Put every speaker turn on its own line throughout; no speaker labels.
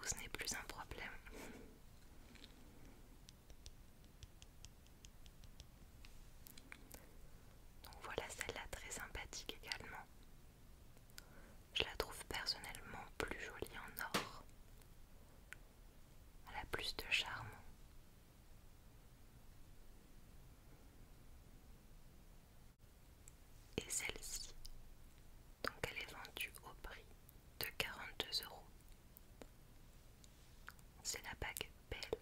ce n'est plus un problème. Donc voilà celle-là, très sympathique également. Je la trouve personnellement plus jolie en or. Elle a plus de charme. Et celle-ci, donc elle est vendue au prix de 42 euros. C'est la bague Belle.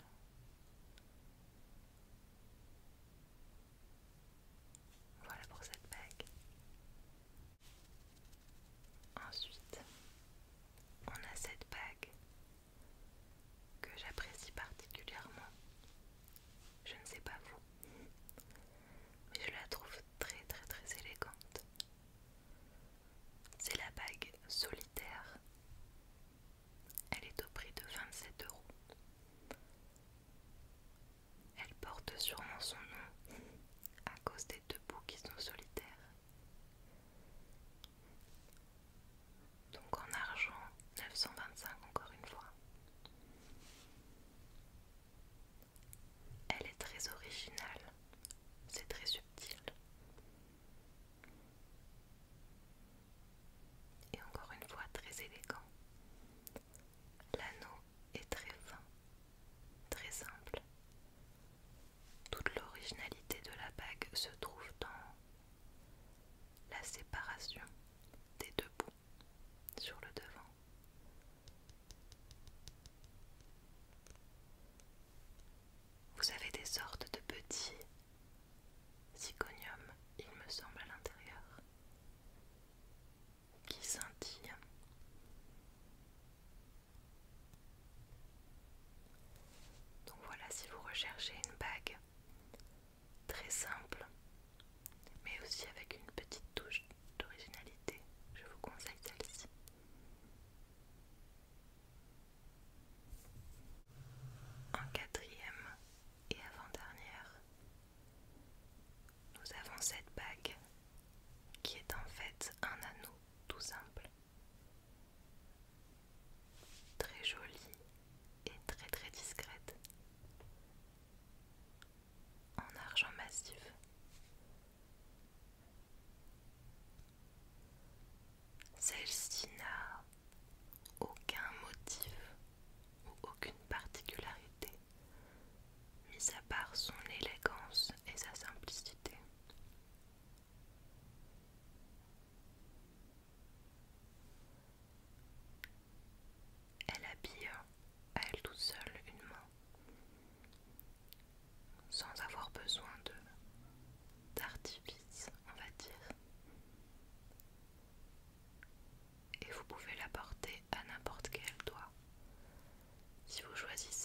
Voilà pour cette bague. Ensuite, on a cette bague que j'apprécie particulièrement. Je ne sais pas vous, mais je la trouve très très très élégante. C'est la bague Solitaire. Elle est au prix de 27 euros. Elle porte sûrement son nom à cause des deux bouts qui sont solitaires. Donc en argent, 925 encore une fois. Elle est très originale, c'est très subtil. Et encore une fois très élégant. L'anneau est très fin, très simple. Toute l'originalité de la bague se trouve dans la séparation des deux bouts sur le devant. Vous avez des sortes de petits zirconium, il me semble, à l'intérieur, qui scintillent. Donc voilà, si vous recherchez une bague très simple, mais aussi avec une petite touche d'originalité, je vous conseille celle-ci. En quatrième et avant-dernière, nous avons cette bague qui est en fait un anneau tout simple, très jolie et très très discrète, en argent massif. Celle-ci n'a aucun motif ou aucune particularité, mis à part son élégance et sa simplicité. Elle habille à elle toute seule une main, sans avoir besoin d'artifice, on va dire. Et vous pouvez la porter à n'importe quel doigt. Si vous choisissez